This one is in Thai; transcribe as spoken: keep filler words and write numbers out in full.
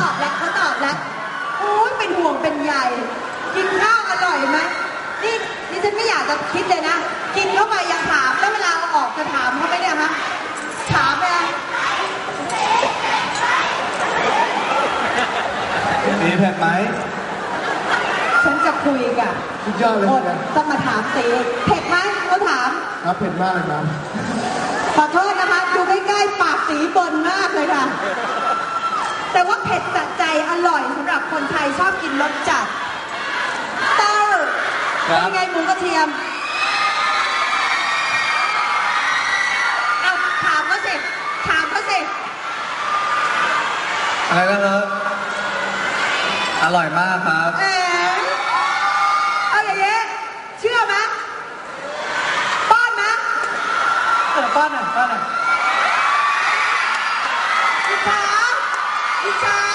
อบแล้วเขาตอบแล้วโอ้ยเป็นห่วงเป็นใยกินข้าวอร่อยไหมนี่ดิฉันไม่อยากจะคิดเลยนะกินเข้าไปยังถามแล้วเวลาเอาออกจะถามเขาไหมเนี่ยฮะถามไหมตีเผ็ดไหมฉันจะคุยกับสุดยอดเลยคนต้องมาถามตีเผ็ดไหมเขาถามครับเผ็ดมากเลยครับขอโทษนะคะดูใกล้ๆปากสีบนมากเลยค่ะแต่ว่าเผ็ดจัดใจอร่อยสำหรับคนไทยชอบกินรสจัดเต้าเป็นไงหมูกระเทียมเอาถามเขาสิถามเขาสิอะไรกันเนอะอร่อยมากครับเอ๋เอาอย่างเงี้ยเชื่อไหมป้อนไหมเออป้อนหน่อยป้อนหน่อยอิจฉาอิจฉา